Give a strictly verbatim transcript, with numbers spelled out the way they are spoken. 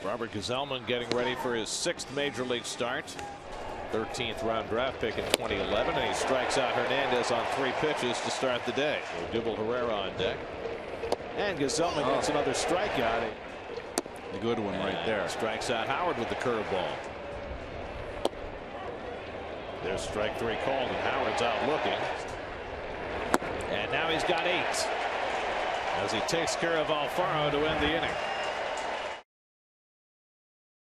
Robert Gsellman getting ready for his sixth major league start. thirteenth round draft pick in twenty eleven, and he strikes out Hernandez on three pitches to start the day. Dubal Herrera on deck, and Gsellman oh. gets another strikeout. A good one and right there. Strikes out Howard with the curveball. There's strike three called, and Howard's out looking. And now he's got eight as he takes care of Alfaro to end the inning.